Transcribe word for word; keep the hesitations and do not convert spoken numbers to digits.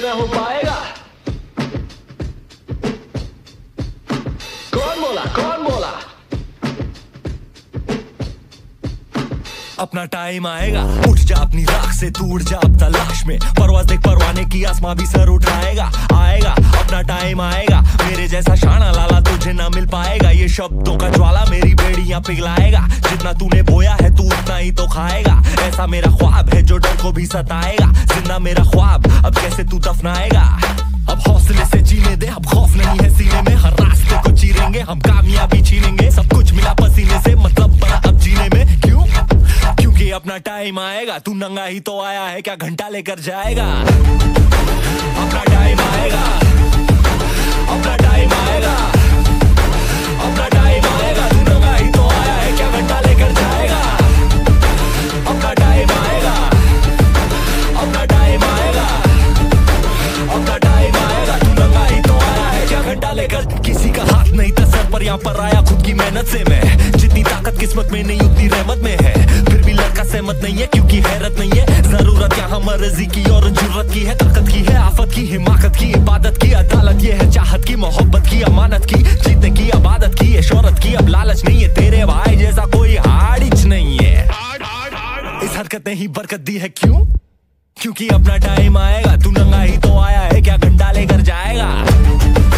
मेरा हो पाएगा? कौन बोला कौन बोला? अपना टाइम आएगा, उठ जा अपनी राख से, तू उड़ जा अब तलाश में। परवाज़ देख परवाने की, आसमां भी सर उठाएगा। आएगा अपना टाइम आएगा, मेरे जैसा शाना लाला तुझे ना मिल पाएगा। ये शब्दों का ज्वाला मेरी बेड़ियां पिघलाएगा। जितना तूने बोया है तू उतना ही तो खाएगा। ऐसा मेरा ख्वाब है जो डर को भी सताएगा। जिंदा मेरा ख्वाब अब कैसे तू दफनाएगा? अब हौसले से जीने दे, अब खौफ नहीं है सीने में। हर रास्ते को चीरेंगे हम, कामयाबी छीनेंगे। सब कुछ मिला पसीने से, मतलब बड़ा अब जीने में। क्यों? क्योंकि अपना टाइम आएगा। तू नंगा ही तो आया है, क्या घंटा लेकर जाएगा? अपना टाइम आएगा, अपना टाइम आएगा, अपना टाइम आएगा। तू नंगा ही तो आया है, क्या घंटा लेकर जाएगा? अपना टाइम आएगा, अपना टाइम आएगा, अपना टाइम आएगा। तू नंगा ही तो आया है, क्या घंटा लेकर? किसी का हाथ नहीं था सर पर, यहाँ पर आया खुद की मेहनत से मैं। जितनी ताकत किस्मत में नहीं उतनी रहमत में है। फिर भी लड़का सहमत नहीं है क्योंकि हैरत नहीं है। जरूरत यहाँ मर्जी की और जरूरत की है। ताकत की है, आफत की, हिमाकत की, इबादत की, अदालत ये है चाहत की, मोहब्बत की, अमानत की, जीतने की, आबादत की, है शोहरत की। अब लालच नहीं है, तेरे भाई जैसा कोई हाड़िच नहीं है। इस हरकत ने ही बरकत दी है। क्यों? क्योंकि अपना टाइम आएगा। तू नंगा ही तो आया है, क्या घंटा लेकर जाएगा?